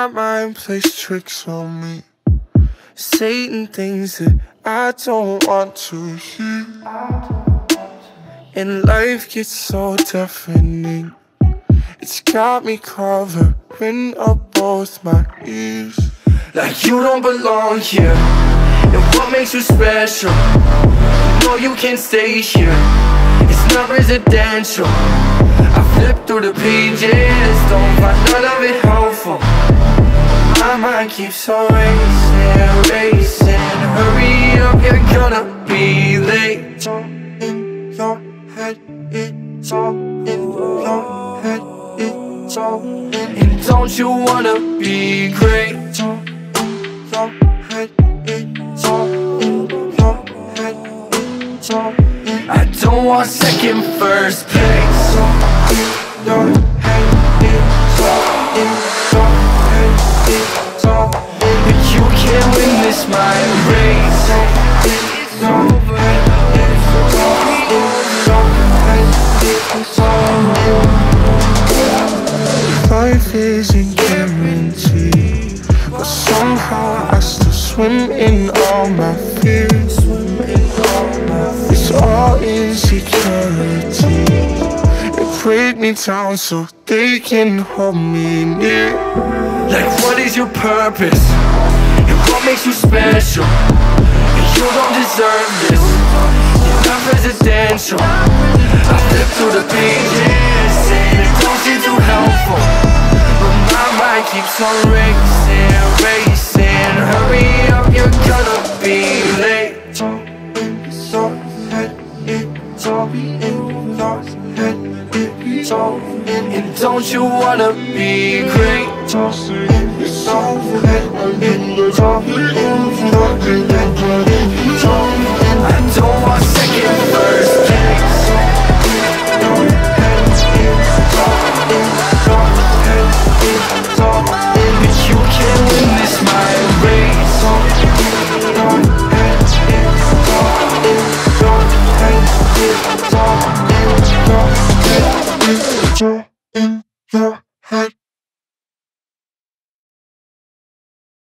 My mind plays tricks on me, saying things that I don't want to hear. And life gets so deafening, it's got me covering up both my ears. Like you don't belong here, and what makes you special? No, you can't stay here, it's not residential. I flip through the pages, don't find none of it helpful. My mind keeps on racing, racing. Hurry up, you're gonna be late. It's all in your head, it's all in your head, it's all in. And don't you wanna be great? It's all in your head, it's all in your head, it's all in. I don't want second, first place. It's all in your head, it's all in your head, it's all in. But you can't win this mind race. It's over, it's all in your head, it's all in. Life isn't guaranteed, but somehow I still swim in all my fears. It's all insecurity, they break me down so they can hold me near. Like what is your purpose, and what makes you special? And you don't deserve this, you're not residential. I flip through the pages, and it don't seem too helpful, but my mind keeps on racing, racing. Hurry up, you're gonna be late. It's all in your head, it's all in your head, it's all in. And don't you wanna be great? It's all in your head, it's all in your head.